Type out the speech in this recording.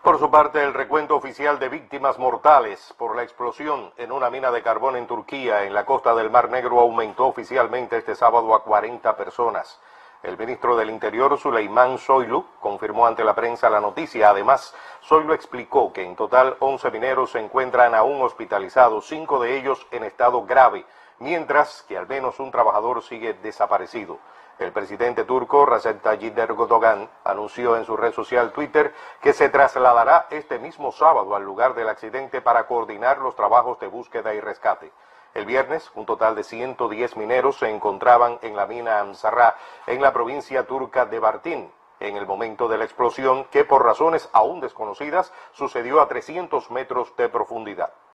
Por su parte, el recuento oficial de víctimas mortales por la explosión en una mina de carbón en Turquía, en la costa del Mar Negro, aumentó oficialmente este sábado a 40 personas. El ministro del Interior, Süleyman Soylu, confirmó ante la prensa la noticia. Además, Soylu explicó que en total 11 mineros se encuentran aún hospitalizados, 5 de ellos en estado grave, mientras que al menos un trabajador sigue desaparecido. El presidente turco, Recep Tayyip Erdogan, anunció en su red social Twitter que se trasladará este mismo sábado al lugar del accidente para coordinar los trabajos de búsqueda y rescate. El viernes, un total de 110 mineros se encontraban en la mina Amsarrah, en la provincia turca de Bartın, en el momento de la explosión que, por razones aún desconocidas, sucedió a 300 metros de profundidad.